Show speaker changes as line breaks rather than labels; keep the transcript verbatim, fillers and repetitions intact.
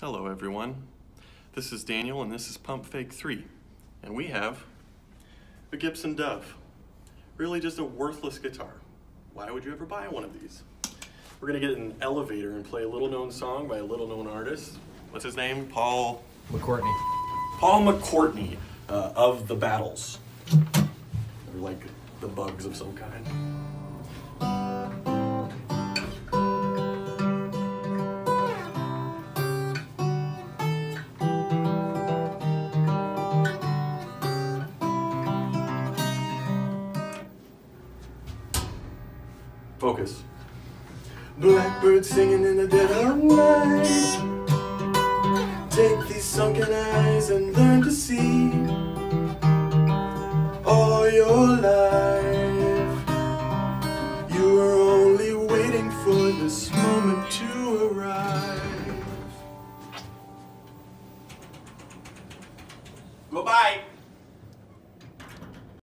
Hello everyone, this is Daniel and this is Pump Fake three, and we have a Gibson Dove. Really just a worthless guitar. Why would you ever buy one of these? We're gonna get in an elevator and play a little known song by a little known artist. What's his name? Paul
McCourtney.
Paul McCourtney uh, of the Battles. Or like the Bugs of some kind. Focus. Blackbird singing in the dead of night. Take these sunken eyes and learn to see. All your life you were only waiting for this moment to arrive. Goodbye.